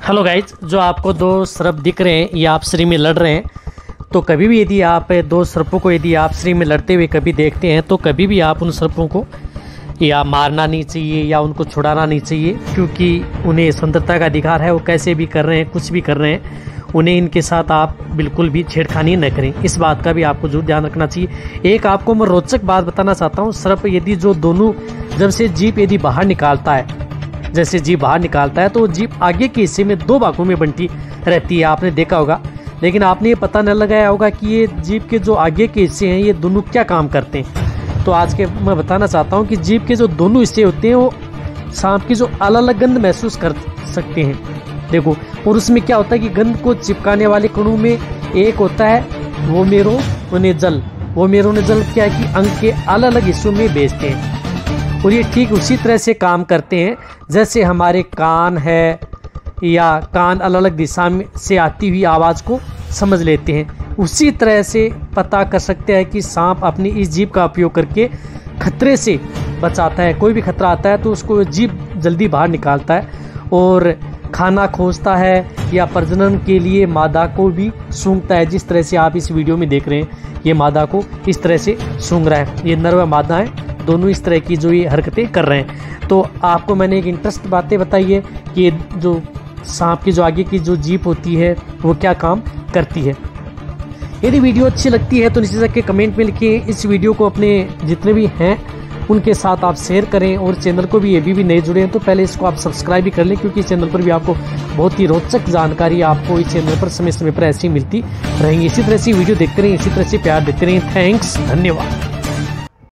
Hello guys, जो आपको दो सर्प दिख रहे हैं ये आप श्री में लड़ रहे हैं। तो कभी भी यदि आप दो सर्पों को यदि आप श्री में लड़ते हुए कभी देखते हैं तो कभी भी आप उन सर्पों को या मारना नहीं चाहिए या उनको छुड़ाना नहीं चाहिए, क्योंकि उन्हें स्वतंत्रता का अधिकार है। वो कैसे भी कर रहे हैं, कुछ भी कर रहे हैं, उन्हें इनके साथ आप बिल्कुल भी छेड़खानी न करें। इस बात का भी आपको जरूर ध्यान रखना चाहिए। एक आपको मैं रोचक बात बताना चाहता हूँ। सर्प यदि जो दोनों जब से जीभ यदि बाहर निकालता है, जैसे जीभ बाहर निकालता है तो जीभ आगे के हिस्से में दो भागों में बंटी रहती है, आपने देखा होगा। लेकिन आपने ये पता न लगाया होगा कि ये जीभ के जो आगे के हिस्से हैं ये दोनों क्या काम करते हैं। तो आज के मैं बताना चाहता हूँ कि जीभ के जो दोनों हिस्से होते हैं वो सांप की जो अलग अलग गंध महसूस कर सकते हैं। देखो, और उसमें क्या होता है कि गंध को चिपकाने वाले कणों में एक होता है वोमेरोनेजल। वोमेरोनेजल क्या है कि अंग के अलग अलग हिस्सों में भेजते हैं और ये ठीक उसी तरह से काम करते हैं जैसे हमारे कान है, या कान अलग अलग दिशा में से आती हुई आवाज़ को समझ लेते हैं। उसी तरह से पता कर सकते हैं कि सांप अपनी इस जीभ का उपयोग करके खतरे से बचाता है। कोई भी खतरा आता है तो उसको जीभ जल्दी बाहर निकालता है और खाना खोजता है या प्रजनन के लिए मादा को भी सूंघता है। जिस तरह से आप इस वीडियो में देख रहे हैं, ये मादा को इस तरह से सूंघ रहा है। ये नर व मादा है, दोनों इस तरह की जो ये हरकतें कर रहे हैं। तो आपको मैंने एक इंटरेस्ट बातें बताई है कि जो सांप की जो आगे की जो जीभ होती है वो क्या काम करती है। यदि वीडियो अच्छी लगती है तो नीचे जाके कमेंट में लिखिए। इस वीडियो को अपने जितने भी हैं उनके साथ आप शेयर करें और चैनल को भी, ये भी नए जुड़े हैं तो पहले इसको आप सब्सक्राइब भी कर लें, क्योंकि इस चैनल पर भी आपको बहुत ही रोचक जानकारी आपको इस चैनल पर समय समय पर ऐसी मिलती रहेंगी। इसी तरह से वीडियो देखते रहें, इसी तरह से प्यार देते रहें। थैंक्स, धन्यवाद।